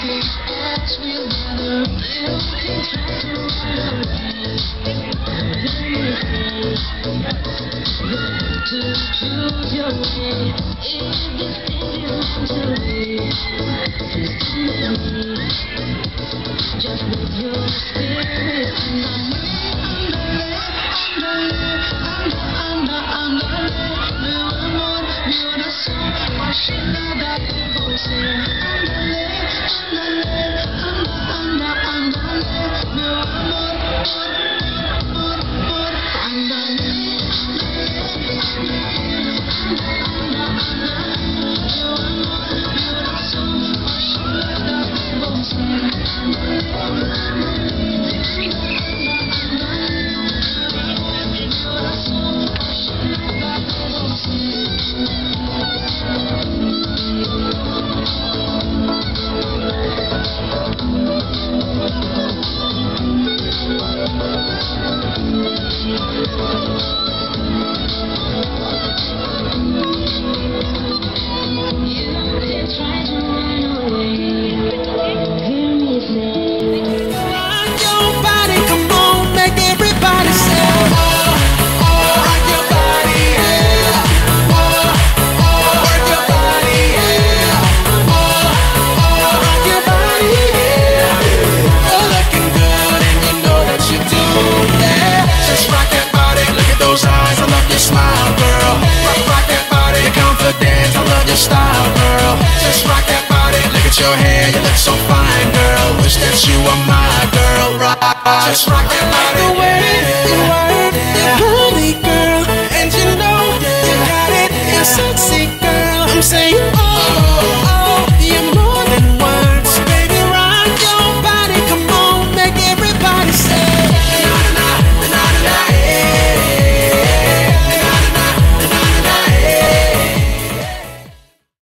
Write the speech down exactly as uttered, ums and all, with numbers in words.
Style, girl. Just rock that body. Look at your hair, you look so fine, girl. Wish that you were my girl. Rock. Just rock that body.